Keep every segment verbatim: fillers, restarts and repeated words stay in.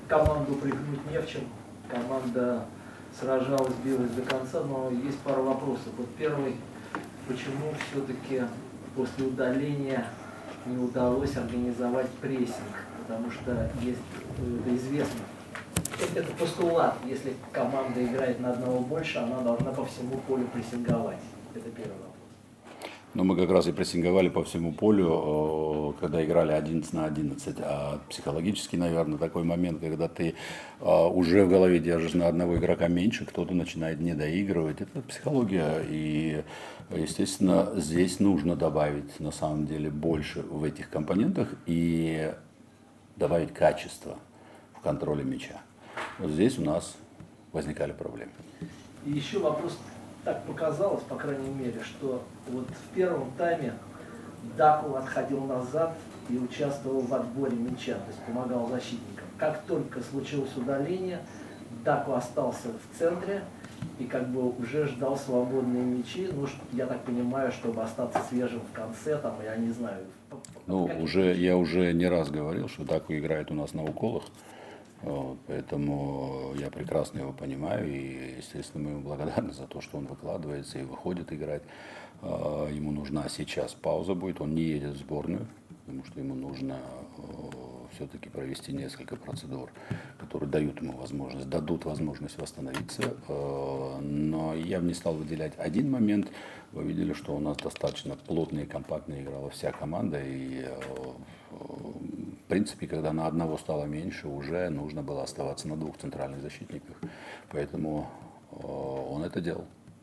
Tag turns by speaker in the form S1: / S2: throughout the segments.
S1: команду прыгнуть не в чем. Команда сражалась, билась до конца, но есть пара вопросов. Вот первый, почему все-таки после удаления не удалось организовать прессинг? Потому что есть, это известно, это постулат, если команда играет на одного больше, она должна по всему полю прессинговать. Это первый вопрос.
S2: Но мы как раз и прессинговали по всему полю, когда играли одиннадцать на одиннадцать. А психологически, наверное, такой момент, когда ты уже в голове держишь на одного игрока меньше, кто-то начинает не доигрывать. Это психология. И, естественно, здесь нужно добавить, на самом деле, больше в этих компонентах и добавить качество в контроле мяча. Вот здесь у нас возникали проблемы.
S1: И еще вопрос. Так показалось, по крайней мере, что вот в первом тайме Даку отходил назад и участвовал в отборе мяча, то есть помогал защитникам. Как только случилось удаление, Даку остался в центре и как бы уже ждал свободные мячи. Ну, я так понимаю, чтобы остаться свежим в конце, там, я не знаю.
S2: Ну, уже, я уже не раз говорил, что Даку играет у нас на уколах. Вот, поэтому я прекрасно его понимаю и, естественно, мы ему благодарны за то, что он выкладывается и выходит играть. Ему нужна сейчас пауза будет, он не едет в сборную, потому что ему нужно все-таки провести несколько процедур, которые дают ему возможность, дадут возможность восстановиться. Но я бы не стал выделять один момент. Вы видели, что у нас достаточно плотно и компактно играла вся команда. И, в принципе, когда на одного стало меньше, уже нужно было оставаться на двух центральных защитниках. Поэтому он это делал.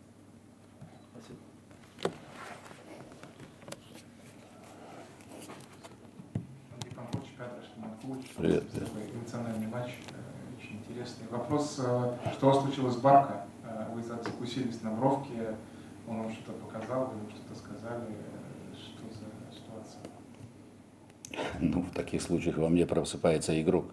S3: Привет. Эмоциональный матч, очень интересный. Вопрос, что у вас случилось с Барка? Вы закусились на бровке, он вам что-то показал, вы ему что-то сказали, что за ситуация?
S2: Ну, в таких случаях во мне просыпается игрок.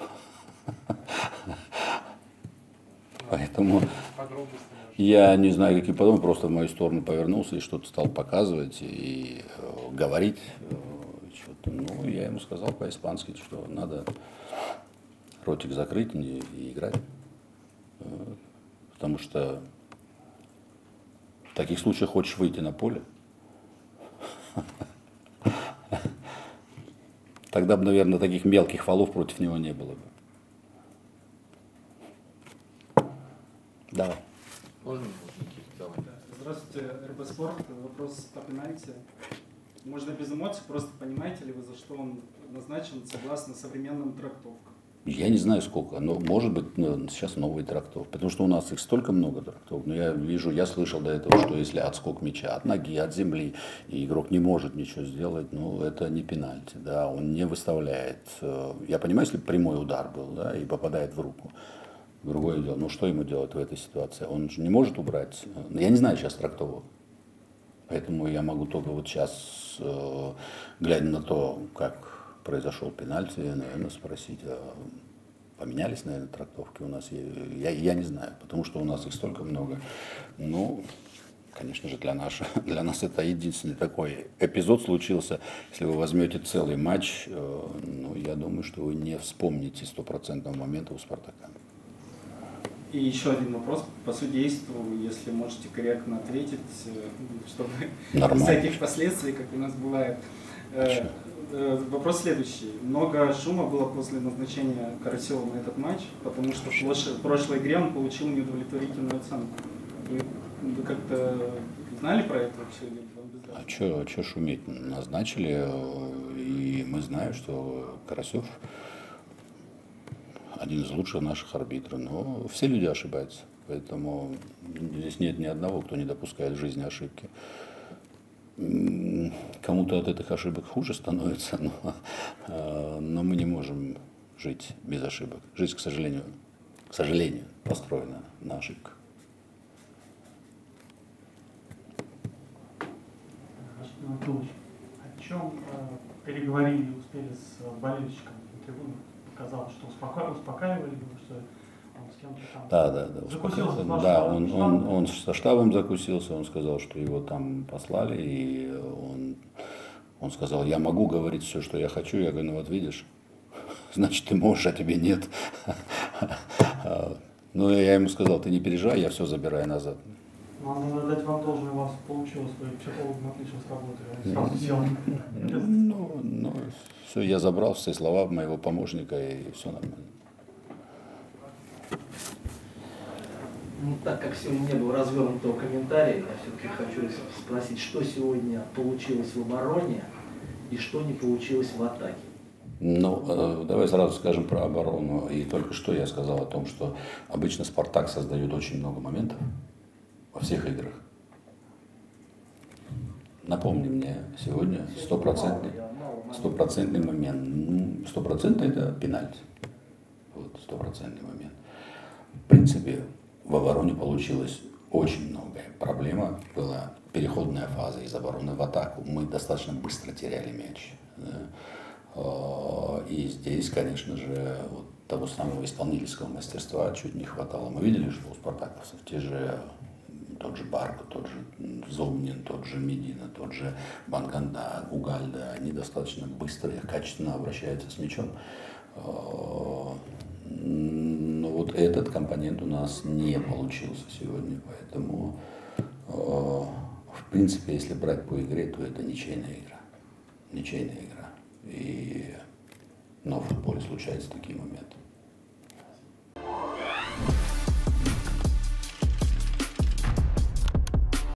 S2: Поэтому я не знаю, какие потом, просто в мою сторону повернулся и что-то стал показывать и говорить. Ну, я ему сказал по-испански, что надо ротик закрыть и, и играть. Потому что в таких случаях хочешь выйти на поле. Тогда бы, наверное, таких мелких фолов против него не было бы. Давай.
S4: Можно? Давай.
S5: Здравствуйте, эр бэ Спорт. Вопрос по пенальти. Можно без эмоций, просто понимаете ли вы, за что он назначен согласно современным трактовкам?
S2: Я не знаю сколько, но может быть ну, сейчас новые трактовки, потому что у нас их столько много трактовок. Но я вижу, я слышал до этого, что если отскок мяча от ноги, от земли, и игрок не может ничего сделать, ну это не пенальти, да, он не выставляет. Я понимаю, если прямой удар был, да, и попадает в руку. Другое дело, ну что ему делать в этой ситуации? Он же не может убрать. Я не знаю сейчас трактовок. Поэтому я могу только вот сейчас, э, глядя на то, как произошел пенальти, наверное, спросить, а поменялись, наверное, трактовки у нас? Я, я не знаю, потому что у нас их столько много. Ну, конечно же, для, наш, для нас это единственный такой эпизод случился. Если вы возьмете целый матч, э, ну, я думаю, что вы не вспомните стопроцентного момента у «Спартака».
S5: И еще один вопрос по судейству, если можете корректно ответить, чтобы без всяких последствий, как у нас бывает. Э, э, вопрос следующий. Много шума было после назначения Карасева на этот матч, потому что в прошлой игре он получил неудовлетворительную оценку. Вы, вы как-то знали про это вообще?
S2: А что, а что шуметь? Назначили, и мы знаем, что Карасев один из лучших наших арбитров, но все люди ошибаются, поэтому здесь нет ни одного, кто не допускает в жизни ошибки. Кому-то от этих ошибок хуже становится, но, но мы не можем жить без ошибок. Жизнь, к сожалению, к сожалению, построена на ошибках.
S6: Анатольевич, о чем переговорили и успели с болельщиками на трибунах? Казалось, что успока... успокаивали его, что он с кем-то там
S2: да, да, да,
S6: закусился.
S2: Да, он, он, он со штабом закусился, он сказал, что его там послали, и он, он сказал, я могу говорить все, что я хочу. Я говорю, ну вот видишь, значит ты можешь, а тебе нет. Но я ему сказал, ты не переживай, я все забираю назад.
S6: Надо дать вам должное, у вас получилось, вы психологом отлично сработали. Сразу сел.
S2: Ну, ну, все, я забрал все слова моего помощника, и все нормально.
S1: Ну, так как сегодня не было развернутого комментария, я все-таки хочу спросить, что сегодня получилось в обороне и что не получилось в атаке.
S2: Ну, давай сразу скажем про оборону. И только что я сказал о том, что обычно «Спартак» создает очень много моментов во всех играх. Напомни мне, сегодня стопроцентный, стопроцентный момент. Стопроцентный это пенальти. Вот, стопроцентный момент. В принципе, в обороне получилось очень многое. Проблема была переходная фаза из обороны в атаку. Мы достаточно быстро теряли мяч. И здесь, конечно же, вот того самого исполнительского мастерства чуть не хватало. Мы видели, что у спартаковцев те же, тот же Барко, тот же Зомнин, тот же Медина, тот же Банганда, Угальда, они достаточно быстро и качественно обращаются с мячом. Но вот этот компонент у нас не получился сегодня, поэтому, в принципе, если брать по игре, то это ничейная игра. Ничейная игра. И, но в футболе случаются такие моменты.